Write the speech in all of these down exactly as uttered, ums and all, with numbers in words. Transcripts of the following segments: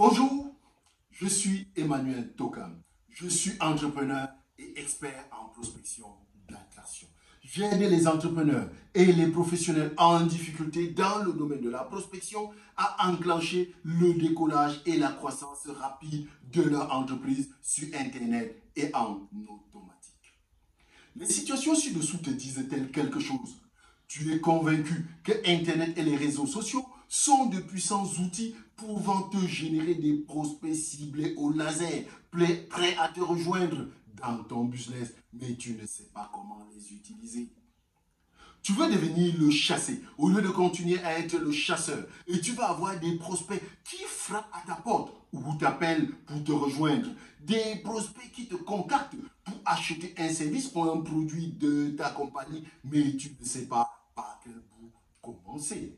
Bonjour, je suis Emmanuel Tokam. Je suis entrepreneur et expert en prospection d'attraction. J'aide les entrepreneurs et les professionnels en difficulté dans le domaine de la prospection à enclencher le décollage et la croissance rapide de leur entreprise sur Internet et en automatique. Les situations ci-dessous te disent-elles quelque chose? Tu es convaincu que Internet et les réseaux sociaux sont de puissants outils pouvant te générer des prospects ciblés au laser, prêts à te rejoindre dans ton business, mais tu ne sais pas comment les utiliser. Tu veux devenir le chassé au lieu de continuer à être le chasseur et tu vas avoir des prospects qui frappent à ta porte ou t'appellent pour te rejoindre. Des prospects qui te contactent pour acheter un service ou un produit de ta compagnie, mais tu ne sais pas par quel bout commencer.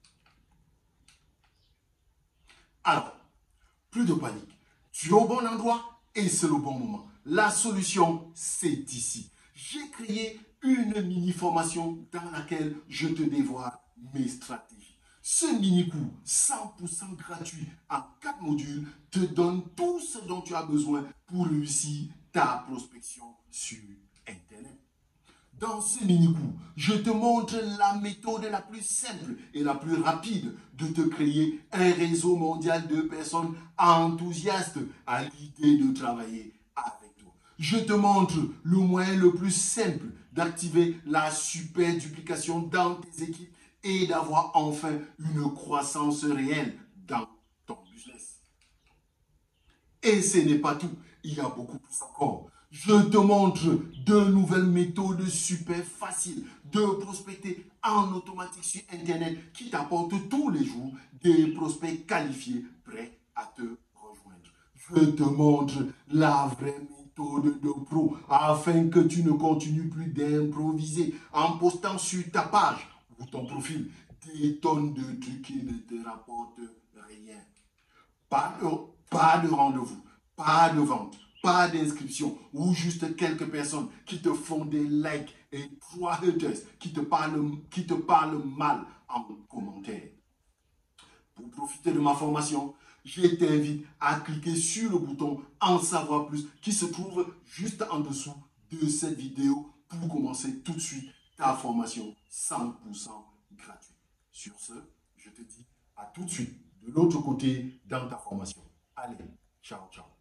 Alors, plus de panique. Tu es au bon endroit et c'est le bon moment. La solution, c'est ici. J'ai créé une mini-formation dans laquelle je te dévoile mes stratégies. Ce mini-cours cent pour cent gratuit en quatre modules te donne tout ce dont tu as besoin pour réussir ta prospection sur Internet. Dans ce mini-cours, je te montre la méthode la plus simple et la plus rapide de te créer un réseau mondial de personnes enthousiastes à l'idée de travailler avec toi. Je te montre le moyen le plus simple d'activer la super duplication dans tes équipes et d'avoir enfin une croissance réelle dans ton business. Et ce n'est pas tout, il y a beaucoup plus encore. Je te montre de nouvelles méthodes super faciles de prospecter en automatique sur Internet qui t'apportent tous les jours des prospects qualifiés prêts à te rejoindre. Je te montre la vraie méthode de pro afin que tu ne continues plus d'improviser en postant sur ta page ou ton profil des tonnes de trucs qui ne te rapportent rien. Pas de, pas de rendez-vous, pas de vente, pas d'inscription ou juste quelques personnes qui te font des likes et trois haters qui te parlent, qui te parlent mal en commentaire. Pour profiter de ma formation, je t'invite à cliquer sur le bouton en savoir plus qui se trouve juste en dessous de cette vidéo pour commencer tout de suite ta formation cent pour cent gratuite. Sur ce, je te dis à tout de suite de l'autre côté dans ta formation. Allez, ciao, ciao.